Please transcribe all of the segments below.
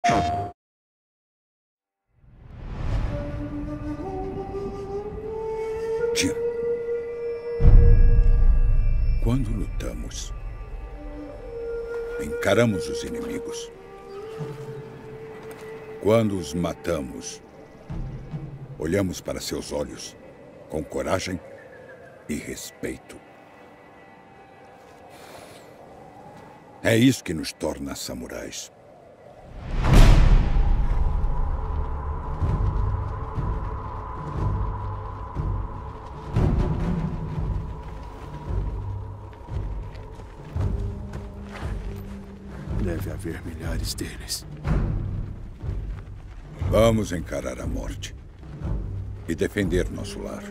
Jin, quando lutamos, encaramos os inimigos. Quando os matamos, olhamos para seus olhos com coragem e respeito. É isso que nos torna samurais. Deve haver milhares deles. Vamos encarar a morte e defender nosso lar.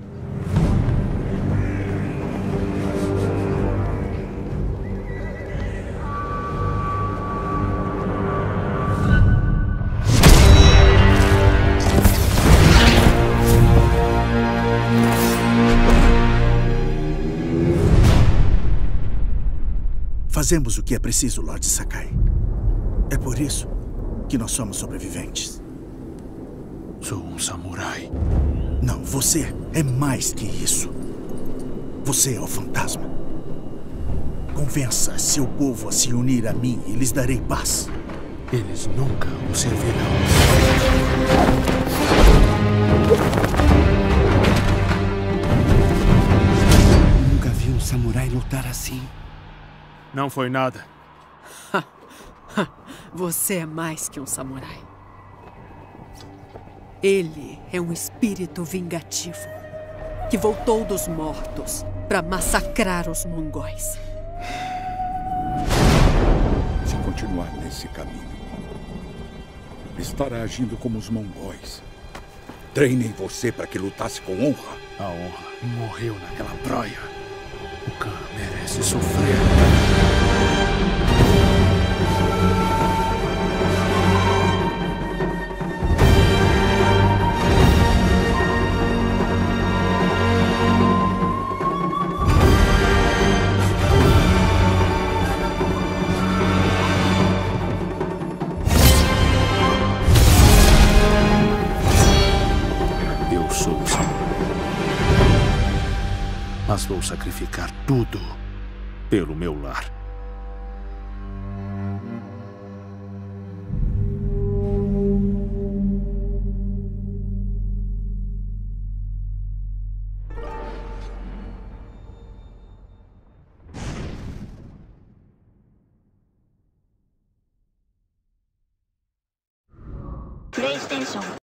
Fazemos o que é preciso, Lord Sakai. É por isso que nós somos sobreviventes. Sou um samurai. Não, você é mais que isso. Você é o fantasma. Convença seu povo a se unir a mim e lhes darei paz. Eles nunca o servirão. Nunca vi um samurai lutar assim. Não foi nada. Você é mais que um samurai. Ele é um espírito vingativo que voltou dos mortos para massacrar os mongóis. Se continuar nesse caminho, estará agindo como os mongóis. Treinei você para que lutasse com honra. A honra morreu naquela praia. O Khan merece sofrer. Eu sou o samurai. Mas vou sacrificar tudo pelo meu lar. PlayStation